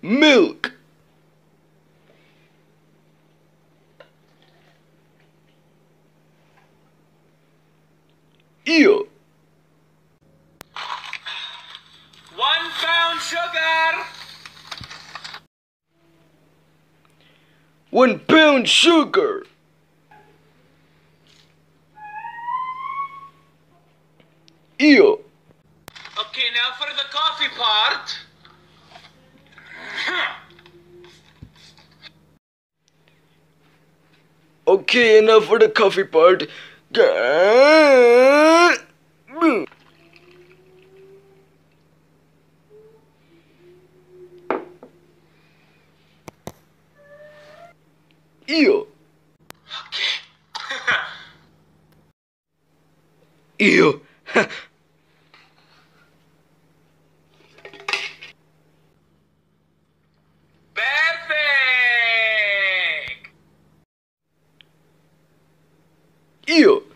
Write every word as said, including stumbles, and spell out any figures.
Milk. Ear. One pound sugar. One pound sugar. Ear. Okay, now for the coffee part. Okay, enough for the coffee part. Ew. Ew. Perfect. Ew.